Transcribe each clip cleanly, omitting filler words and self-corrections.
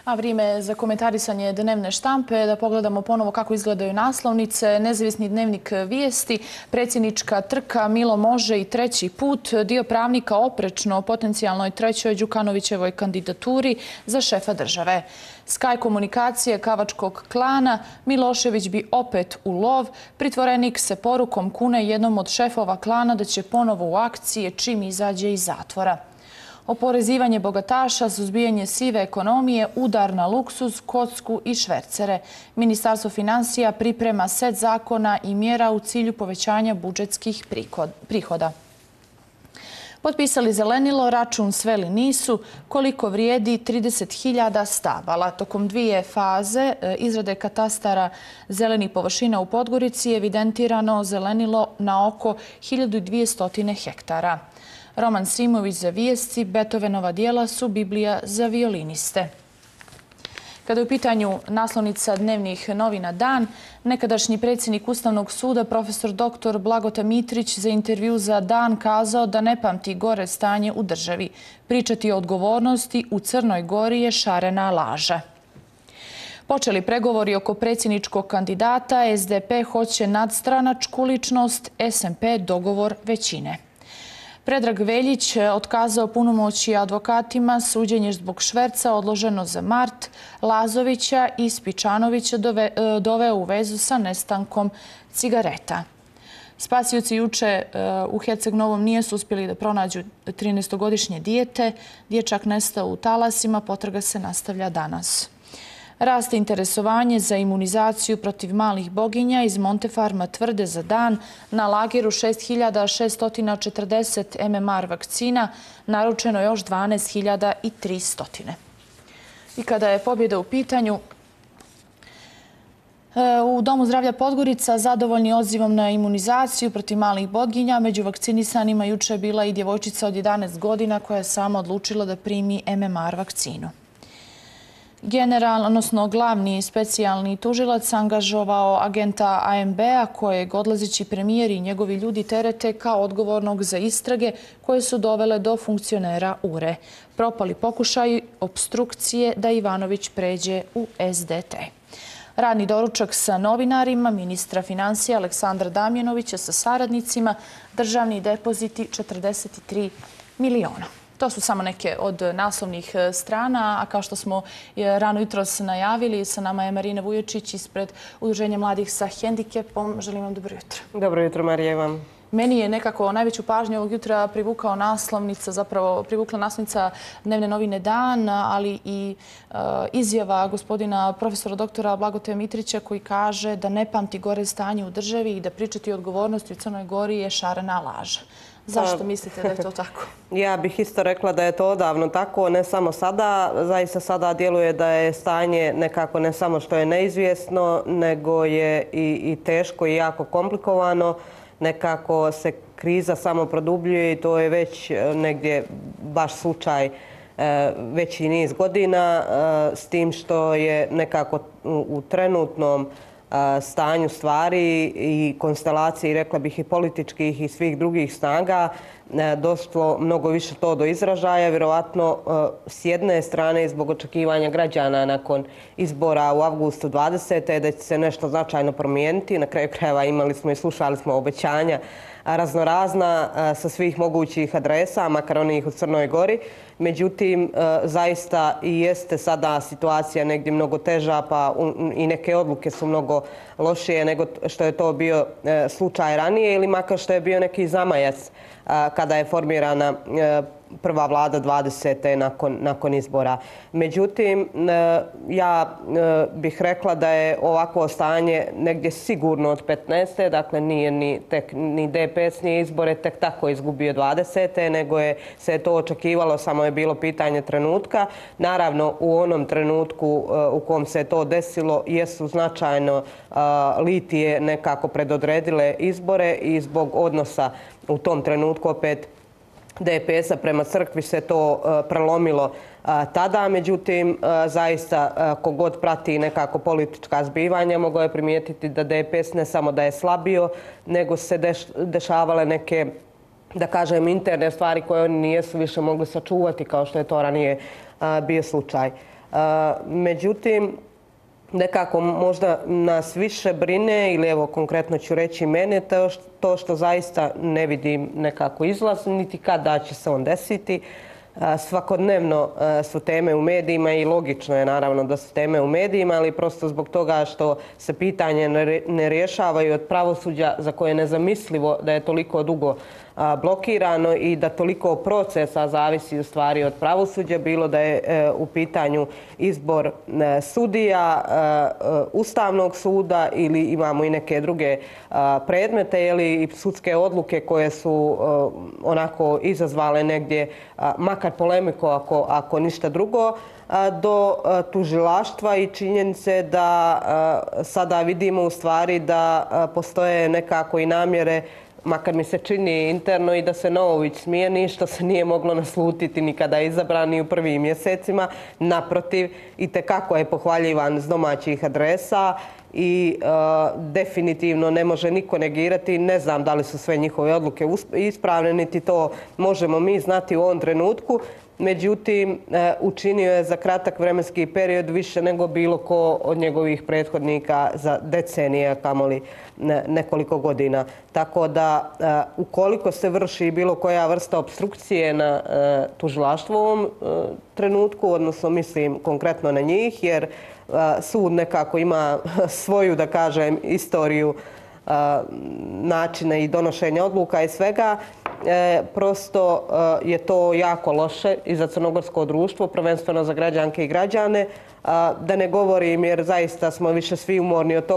A vrijeme za komentarisanje dnevne štampe, da pogledamo ponovo kako izgledaju naslovnice. Nezavisni dnevnik Vijesti, predsjednička trka, Milo može i treći put. Dio pravnika oprečno o potencijalnoj trećoj Đukanovićevoj kandidaturi za šefa države. Sky komunikacije Kavačkog klana, Milošević bi opet u lov. Pritvorenik se porukom kune jednom od šefova klana da će ponovo u akcije čim izađe iz zatvora. Oporezivanje bogataša, suzbijanje sive ekonomije, udar na luksuz, kocku i švercere. Ministarstvo financija priprema set zakona i mjera u cilju povećanja budžetskih prihoda. Potpisali zelenilo, račun sveli nisu, koliko vrijedi 30.000 stabala. Tokom dvije faze izrade katastara zelenih površina u Podgorici je evidentirano zelenilo na oko 1200 hektara. Roman Simović za Vijesti, Beethovenova djela su Biblija za violiniste. Kada je u pitanju naslovnica dnevnih novina Dan, nekadašnji predsjednik Ustavnog suda, profesor dr. Blagote Mitrić, za intervju za Dan kazao da ne pamti gore stanje u državi. Pričati o odgovornosti u Crnoj Gori je šarena laža. Počeli pregovori oko predsjedničkog kandidata, SDP hoće nadstranačku ličnost, SMP dogovor većine. Predrag Veljić otkazao punomoćje advokatima, suđenje zbog šverca odloženo za mart, Lazovića i Spičanovića doveo u vezu sa nestankom cigareta. Spasioci juče u Herceg Novom nisu uspjeli da pronađu 13-godišnje dijete. Dječak nestao u talasima, potraga se nastavlja danas. Raste interesovanje za imunizaciju protiv malih boginja. Iz Montefarma tvrde za Dan na lageru 6.640 MMR vakcina, naručeno još 12.300. I kada je pobjeda u pitanju, u Domu zdravlja Podgorica zadovoljni odzivom na imunizaciju protiv malih boginja. Među vakcinisanima juče je bila i djevojčica od 11 godina koja je sama odlučila da primi MMR vakcinu. Glavni specijalni tužilac angažovao agenta AMB-a kojeg odlazeći premijer i njegovi ljudi terete kao odgovornog za istrage koje su dovele do funkcionera URE. Propali pokušaj opstrukcije da Ivanović pređe u SDT. Radni doručak sa novinarima, ministra financija Aleksandra Damjanovića sa saradnicima, državni depoziti 43 miliona. To su samo neke od naslovnih strana, a kao što smo rano jutros najavili, sa nama je Marina Vujočić ispred Udruženja mladih sa hendikepom. Želim vam dobro jutro. Dobro jutro, Marija, vam. Meni je nekako najveću pažnju ovog jutra privukla naslovnica dnevne novine Dan, ali i izjava gospodina profesora doktora Blagote Mitrića koji kaže da ne pamti gore stanje u državi i da pričati o odgovornosti u Crnoj Gori je šarena laža. Zašto mislite da je to tako? Ja bih isto rekla da je to odavno tako, ne samo sada. Zaista sada djeluje da je stanje nekako ne samo što je neizvjesno, nego je i teško i jako komplikovano. Nekako se kriza samo produbljuje i to je već negdje baš slučaj veći niz godina, s tim što je nekako u trenutnom stanju stvari i konstelaciji, rekla bih i političkih i svih drugih snaga, došlo mnogo više to do izražaja. Vjerovatno s jedne strane zbog očekivanja građana nakon izbora u avgustu 20. da će se nešto značajno promijeniti. Na kraju krajeva imali smo i slušali smo obećanja raznorazna sa svih mogućih adresa, makar onih u Crnoj Gori. Međutim, zaista i jeste sada situacija negdje mnogo teža, pa i neke odluke su mnogo lošije nego što je to bio slučaj ranije ili makar što je bio neki zamajac kada je formirana prva vlada 20. nakon izbora. Međutim, ja bih rekla da je ovakvo stanje negdje sigurno od 15. Dakle, nije ni DPS nije izbore tek tako izgubio 20. nego se je to očekivalo, samo je bilo pitanje trenutka. Naravno, u onom trenutku u kom se to desilo jesu značajno litije nekako predodredile izbore i zbog odnosa u tom trenutku opet DPS-a prema crkvi se to prelomilo tada. Međutim, zaista kogod prati nekako politička zbivanja mogao je primijetiti da DPS ne samo da je slabio, nego se dešavale neke, da kažem, interne stvari koje oni nijesu više mogli sačuvati kao što je to ranije bio slučaj. Međutim, nekako možda nas više brine, ili evo konkretno ću reći mene, to što zaista ne vidim nekako izlaz, niti kada će se on desiti. Svakodnevno su teme u medijima i logično je naravno da su teme u medijima, ali prosto zbog toga što se pitanje ne rješavaju od pravosuđa za koje je nezamislivo da je toliko dugo blokirano i da toliko procesa zavisi u stvari od pravosuđa, bilo da je u pitanju izbor sudija, Ustavnog suda ili imamo i neke druge predmete ili sudske odluke koje su onako izazvale negdje makar polemiku ako ništa drugo, do tužilaštva i činjenice da sada vidimo u stvari da postoje nekako i namjere, makar mi se čini interno, i da se Novović smijeni, što se nije moglo naslutiti ni kada je izabran ni u prvim mjesecima. Naprotiv, itekako je pohvaljivan s domaćih adresa i definitivno ne može niko negirati. Ne znam da li su sve njihove odluke ispravne, niti to možemo mi znati u ovom trenutku. Međutim, učinio je za kratak vremenski period više nego bilo ko od njegovih prethodnika za decenije, kamoli nekoliko godina. Tako da, ukoliko se vrši bilo koja vrsta opstrukcije na tužilaštvo u ovom trenutku, odnosno mislim konkretno na njih, jer sud nekako ima svoju, da kažem, istoriju načina i donošenja odluka i svega, prosto je to jako loše i za crnogorsko društvo, prvenstveno za građanke i građane. Da ne govorim, jer zaista smo više svi umorni od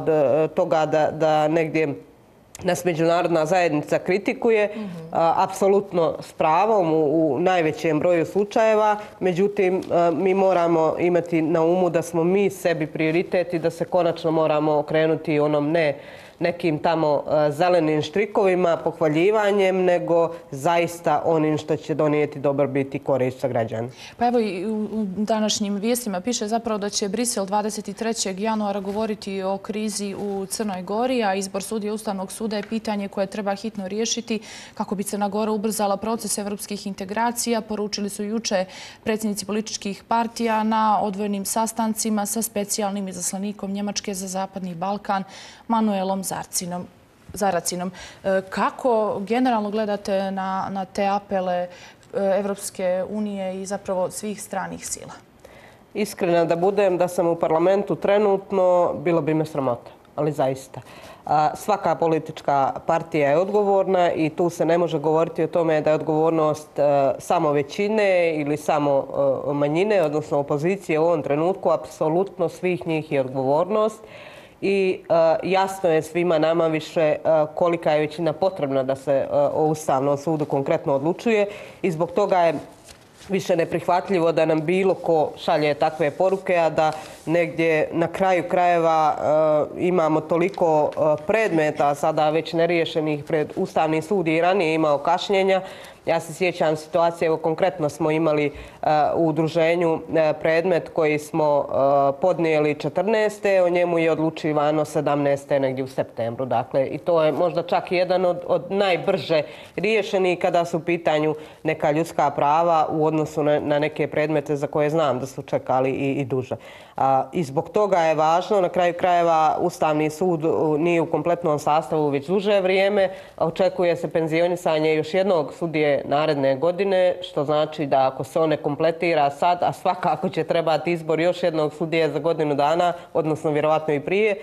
toga da negdje nas međunarodna zajednica kritikuje, apsolutno s pravom u najvećem broju slučajeva. Međutim, mi moramo imati na umu da smo mi sebi prioritet i da se konačno moramo okrenuti onom ne nekim tamo zelenim štrikovima, pohvaljivanjem, nego zaista onim što će donijeti dobrobit i korist za građane. Pa evo i u današnjim vijestima piše zapravo da će Brisel 23. januara govoriti o krizi u Crnoj Gori, a izbor sudija Ustavnog suda je pitanje koje treba hitno riješiti kako bi Crna Gora ubrzala proces evropskih integracija. Poručili su juče predsjednici političkih partija na odvojenim sastancima sa specijalnim izaslanikom Njemačke za Zapadni Balkan, Manuelom Zaracinom. Kako generalno gledate na te apele Evropske unije i zapravo svih stranih sila? Iskrena da budem, da sam u parlamentu trenutno, bilo bi me sramota, ali zaista. Svaka politička partija je odgovorna i tu se ne može govoriti o tome da je odgovornost samo većine ili samo manjine, odnosno opozicije u ovom trenutku. Apsolutno svih njih je odgovornost. I jasno je svima nama više kolika je većina potrebna da se o Ustavnom sudu konkretno odlučuje i zbog toga je više neprihvatljivo da nam bilo ko šalje takve poruke, a da negdje na kraju krajeva imamo toliko predmeta sada već neriješenih pred Ustavni sud i ranije imao kašnjenja. Ja se sjećam situacije, evo konkretno smo imali u udruženju predmet koji smo podnijeli 14. O njemu je odlučivano 17. negdje u septembru. Dakle, i to je možda čak jedan od najbrže riješenih kada su u pitanju neka ljudska prava u odnosu na neke predmete za koje znam da su čekali i duže. I zbog toga je važno, na kraju krajeva Ustavni sud nije u kompletnom sastavu već duže vrijeme, a očekuje se penzionisanje još jednog sudije naredne godine, što znači da ako se on ne kompletira sad, a svakako će trebati izbor još jednog sudije za godinu dana, odnosno vjerovatno i prije,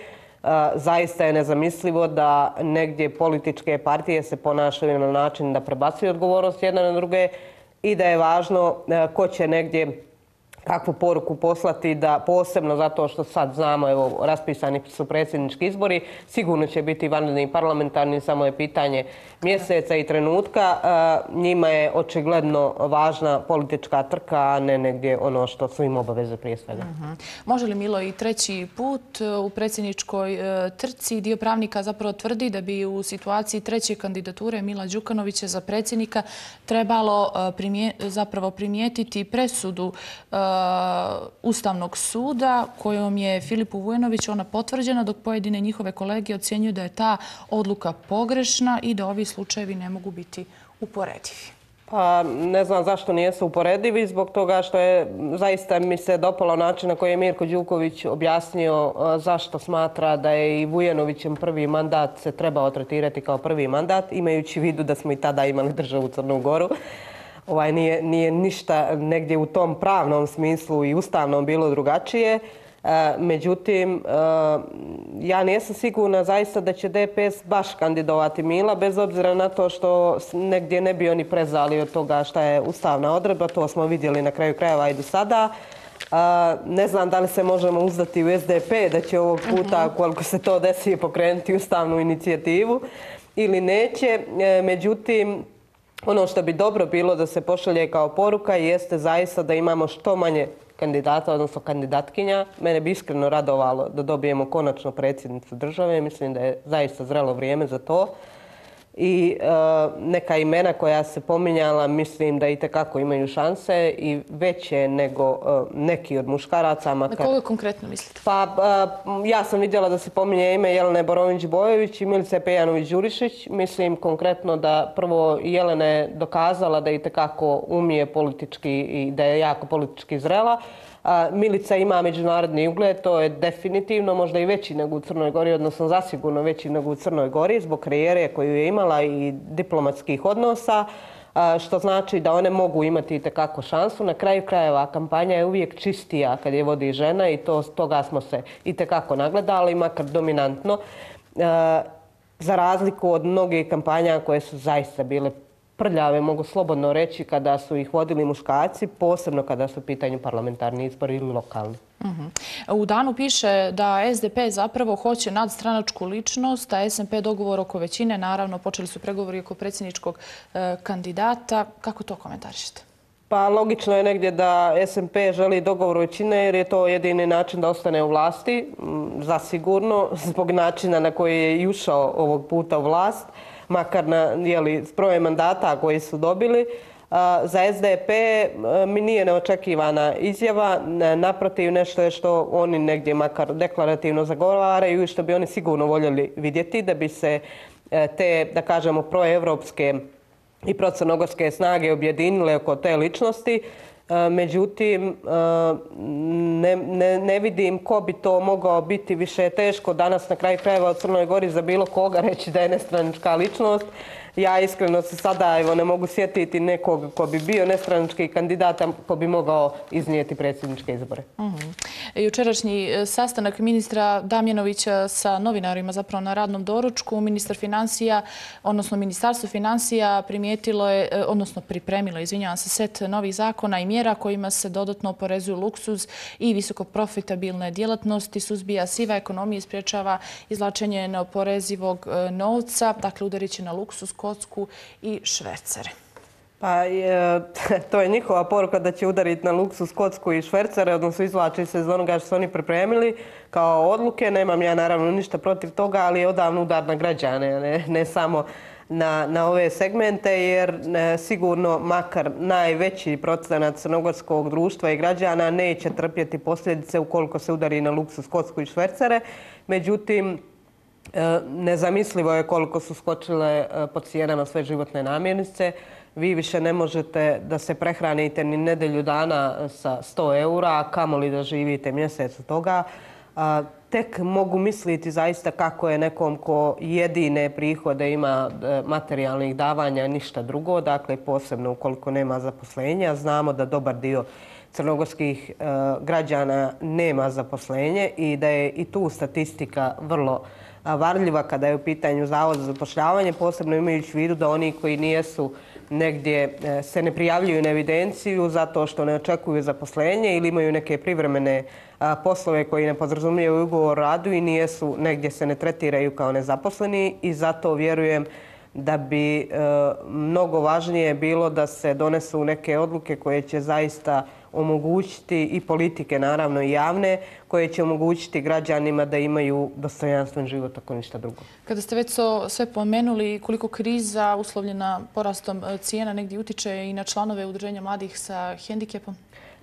zaista je nezamislivo da negdje političke partije se ponašaju na način da prebacuju odgovornost jedna na druge i da je važno ko će negdje kakvu poruku poslati, da posebno zato što sad znamo, evo, raspisani su predsjednički izbori, sigurno će biti vanredni i parlamentarni, samo je pitanje mjeseca i trenutka. Njima je očigledno važna politička trka, a ne negdje ono što su im obaveze prije svega. Može li, Milo, i treći put u predsjedničkoj trci dio pravnika zapravo tvrdi da bi u situaciji treće kandidature Mila Đukanovića za predsjednika trebalo zapravo primijetiti presudu Ustavnog suda kojom je Filipu Vujanoviću ona potvrđena, dok pojedine njihove kolege ocjenjuju da je ta odluka pogrešna i da ovi slučajevi ne mogu biti uporedivi. Pa ne znam zašto nijesu uporedivi, zbog toga što je zaista mi se dopalo način na koji je Mirko Đuković objasnio zašto smatra da je i Vujanovićem prvi mandat se trebao tretirati kao prvi mandat, imajući u vidu da smo i tada imali državu Crnu Goru. Nije ništa negdje u tom pravnom smislu i ustavnom bilo drugačije. Međutim, ja nisam sigurna zaista da će DPS baš kandidovati Mila, bez obzira na to što negdje ne bi oni prezali od toga šta je ustavna odredba, to smo vidjeli na kraju krajeva i do sada. Ne znam da li se možemo uzdati u SDP da će ovog puta, koliko se to desi, pokrenuti ustavnu inicijativu ili neće. Međutim, ono što bi dobro bilo da se pošalje kao poruka jeste zaista da imamo što manje kandidata, odnosno kandidatkinja. Mene bi iskreno radovalo da dobijemo konačno predsjednicu države. Mislim da je zaista zrelo vrijeme za to. I neka imena koja se pominjala, mislim da itekako imaju šanse i veće nego neki od muškaraca. Na koga konkretno mislite? Pa ja sam vidjela da se pominje ime Jelene Borović-Bojović i Milice Pejanović-Đurišić. Mislim konkretno da prvo Jelena je dokazala da itekako umije politički i da je jako politički zrela. Milica ima međunarodni ugled, to je definitivno možda i veći nego u Crnoj Gori, odnosno zasigurno veći nego u Crnoj Gori zbog karijere koju je imala i diplomatskih odnosa, što znači da one mogu imati itekako šansu. Na kraju krajeva kampanja je uvijek čistija kad je vodi žena i toga smo se itekako nagledali, makar dominantno, za razliku od mnogih kampanja koje su zaista bile prljave, mogu slobodno reći, kada su ih vodili muškarci, posebno kada su u pitanju parlamentarni izbori ili lokalni. U Danu piše da SDP zapravo hoće nadstranačku ličnost, a SNP dogovor oko većine. Naravno, počeli su pregovori oko predsjedničkog kandidata. Kako to komentarišete? Pa logično je negdje da SNP želi dogovor većine jer je to jedini način da ostane u vlasti, zasigurno, zbog načina na koji je i ušao ovog puta u vlast, makar s brojem mandata koji su dobili. Za SDP mi nije neočekivana izjava, naprotiv nešto je što oni negdje makar deklarativno zagovaraju i što bi oni sigurno voljeli vidjeti da bi se te, da kažemo, proevropske i procrnogorske snage objedinile oko te ličnosti. Međutim, ne vidim ko bi to mogao biti. Više je teško danas na kraju krajeva u Crnoj Gori za bilo koga reći da je nestranačka ličnost. Ja iskreno se sada ne mogu sjetiti nekog ko bi bio nestranački kandidat, ko bi mogao iznijeti predsjedničke izbore. Jučerašnji sastanak ministra Damjanovića sa novinarima zapravo na radnom doručku, ministar financija, odnosno Ministarstvo financija primijetilo je, odnosno pripremilo, izvinjavam se, set novih zakona i mjera kojima se dodatno oporezuju luksuz i visoko profitabilne djelatnosti, suzbija siva ekonomija i sprječava izvlačenje neoporezivog novca, dakle udarit će na luksuz, kocku i švercere. Pa to je njihova poruka da će udariti na luksuz, kocku i švercere, odnosno izvlači se iz onoga što su oni pripremili kao odluke. Nemam ja naravno ništa protiv toga, ali je odavno udar na građane, ne samo na ove segmente, jer sigurno makar najveći procenat crnogorskog društva i građana neće trpjeti posljedice ukoliko se udari na luksuz, kocku i švercere. Međutim, nezamislivo je koliko su skočile po cijenama sve životne namirnice. Vi više ne možete da se prehranite ni nedjelju dana sa 100 eura, a kamoli da živite mjesec od toga. Tek mogu misliti zaista kako je nekom ko jedine prihode ima materijalnih davanja, ništa drugo, dakle posebno ukoliko nema zaposlenja. Znamo da dobar dio crnogorskih građana nema zaposlenje i da je i tu statistika vrlo varljiva kada je u pitanju Zavod za zapošljavanje, posebno imajući u vidu da oni koji nijesu negdje se ne prijavljuju na evidenciju zato što ne očekuju zaposlenje ili imaju neke privremene poslove koji ne podrazumijevaju ugovor o radu i nijesu, negdje se ne tretiraju kao nezaposleni i zato vjerujem da bi mnogo važnije bilo da se donesu neke odluke koje će zaista omogućiti i politike, naravno i javne, koje će omogućiti građanima da imaju dostojanstven život ako ništa drugo. Kada ste već sve pomenuli, koliko kriza uslovljena porastom cijena negdje utiče i na članove udruženja mladih sa hendikepom?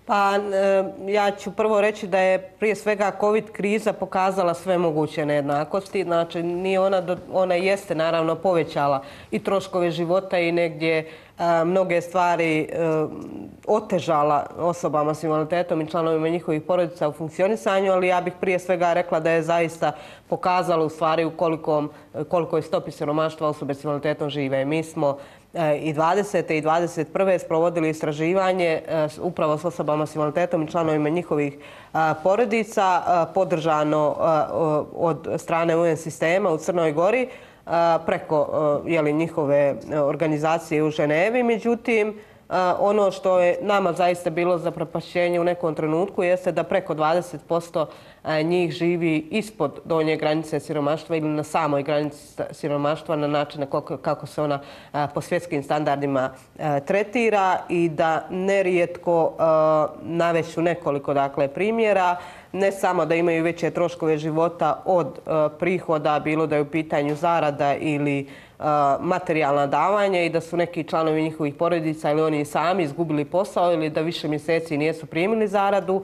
Pa ja ću prvo reći da je prije svega COVID kriza pokazala sve moguće nejednakosti. Znači, nije ona jeste naravno povećala i troškove života i negdje mnoge stvari otežala osobama s invaliditetom i članovima njihovih porodica u funkcionisanju, ali ja bih prije svega rekla da je zaista pokazala u stvari u kolikoj stopi siromaštva osobe s invaliditetom žive. Mi smo i 20. i 21. sprovodili istraživanje upravo s osobama s invaliditetom i članovima njihovih porodica, podržano od strane UN sistema u Crnoj Gori preko njihove organizacije u Ženevi. Međutim, ono što je nama zaista bilo zaprepašćenje u nekom trenutku jeste da preko 20% njih živi ispod donje granice siromaštva ili na samoj granici siromaštva na način kako se ona po svjetskim standardima tretira i da nerijetko navešću nekoliko primjera, ne samo da imaju veće troškove života od prihoda, bilo da je u pitanju zarada ili materijalna davanja i da su neki članovi njihovih porodica ili oni sami izgubili posao ili da više mjeseci nisu primili zaradu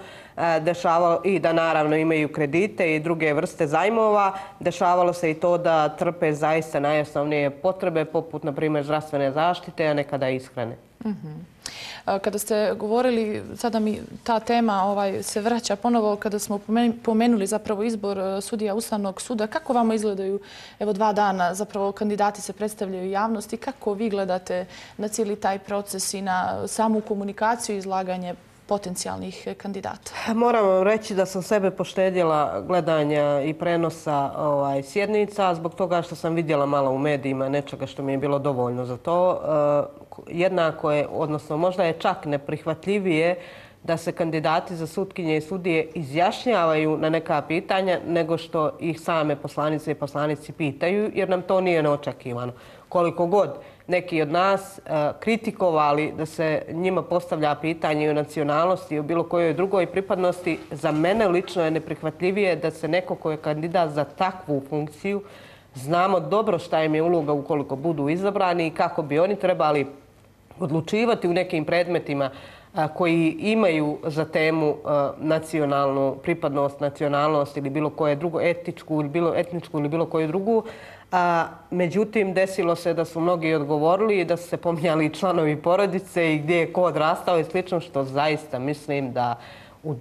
i da naravno imaju kredite i druge vrste zajmova. Dešavalo se i to da trpe zaista najosnovnije potrebe poput, na primjer, zdravstvene zaštite, a nekada i ishrane. Kada ste govorili, sada mi ta tema se vraća ponovo kada smo pomenuli zapravo izbor sudija Ustavnog suda. Kako vama izgledaju, evo 2 dana, zapravo kandidati se predstavljaju javnosti. Kako vi gledate na cijeli taj proces i na samu komunikaciju i izlaganje potencijalnih kandidata? Moram vam reći da sam sebe poštedjela gledanja i prenosa sjednica zbog toga što sam vidjela malo u medijima nečega što mi je bilo dovoljno za to. Jednako je, odnosno možda je čak neprihvatljivije da se kandidati za sutkinje i sudije izjašnjavaju na neka pitanja nego što ih same poslanice i poslanici pitaju, jer nam to nije neočekivano. Koliko god neki od nas kritikovali da se njima postavlja pitanje o nacionalnosti i o bilo kojoj drugoj pripadnosti, za mene lično je neprihvatljivije da se neko ko je kandidat za takvu funkciju, znamo dobro šta im je uloga ukoliko budu izabrani i kako bi oni trebali odlučivati u nekim predmetima koji imaju za temu nacionalnu pripadnost, nacionalnost ili bilo koje drugo, etničku ili bilo koju drugu. Međutim, desilo se da su mnogi odgovorili i da su se pominjali članovi porodice i gdje je ko odrastao i slično, što zaista mislim da u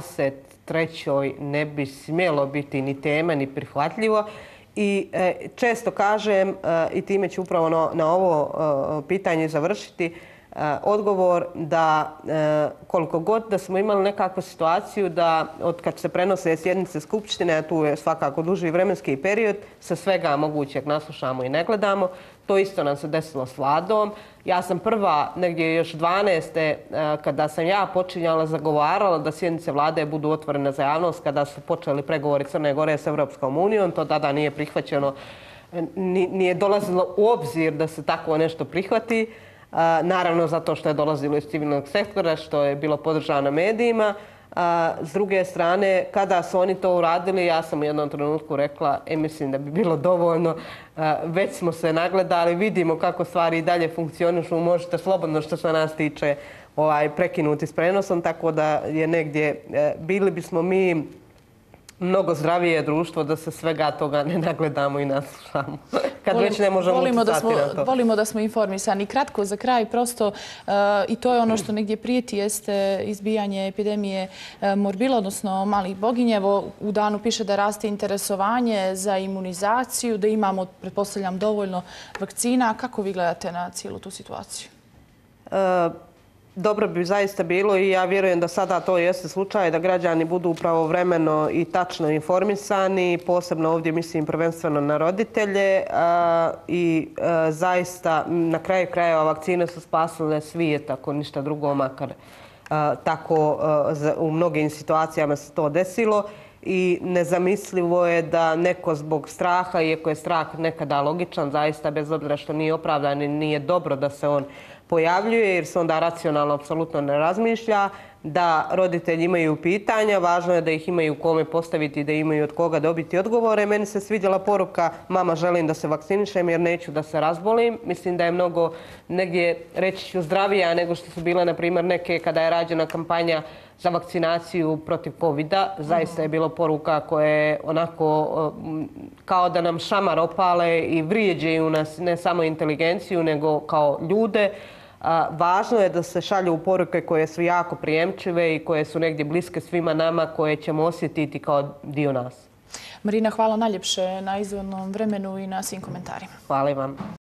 23. ne bi smjelo biti ni tema ni prihvatljivo. I često kažem, i time ću upravo na ovo pitanje završiti, odgovor da koliko god da smo imali nekakvu situaciju da od kad se prenose sjednice Skupštine, a tu je svakako duži vremenski period, se svega mogućeg naslušamo i ne gledamo. To isto nam se desilo s Vladom. Ja sam prva, negdje još 12. kada sam ja počinjala, zagovarala da sjednice Vlade budu otvorene za javnost kada su počeli pregovori Crne Gore s Europskom unijom. To tada nije prihvaćeno, nije dolazilo u obzir da se tako nešto prihvati. Naravno zato što je dolazilo iz civilnog sektora, što je bilo podržano medijima. S druge strane, kada su oni to uradili, ja sam u jednom trenutku rekla, mislim da bi bilo dovoljno, već smo se nagledali, vidimo kako stvari i dalje funkcionišu, možete slobodno što se nas tiče prekinuti s prenosom, tako da je negdje, bili bismo mi mnogo zdravije društvo da se svega toga ne nagledamo i naslušamo. Kad već ne možemo utjecati na to. Volimo da smo informisani. Kratko za kraj, prosto, i to je ono što negdje prijeti, jeste izbijanje epidemije morbila, odnosno malih boginjevo. U danu piše da raste interesovanje za imunizaciju, da imamo, pretpostavljam, dovoljno vakcina. Kako vi gledate na cijelu tu situaciju? Dobro bi zaista bilo i ja vjerujem da sada to jeste slučaj, da građani budu pravovremeno i tačno informisani, posebno ovdje mislim prvenstveno na roditelje i zaista na kraju krajeva vakcine su spasile svijet, ako ništa drugo, makar tako u mnogim situacijama se to desilo. I nezamislivo je da neko zbog straha, iako je strah nekada logičan, zaista bez obzira što nije opravdan i nije dobro da se on pojavljuje jer se onda racionalno apsolutno ne razmišlja, da roditelji imaju pitanja, važno je da ih imaju kome postaviti, da imaju od koga dobiti odgovore. Meni se svidjela poruka mama želim da se vakcinišem jer neću da se razbolim. Mislim da je mnogo negdje, reći ću, zdravija nego što su bile, na primjer, neke kada je rađena kampanja za vakcinaciju protiv COVID-a. Zaista je bilo poruka koje onako kao da nam šamar opale i vrijeđaju nas ne samo inteligenciju nego kao ljude. Važno je da se šalju poruke koje su jako prijemčive i koje su negdje bliske svima nama, koje ćemo osjetiti kao dio nas. Marina, hvala najljepše na izdvojenom vremenu i na svim komentarima. Hvala vam.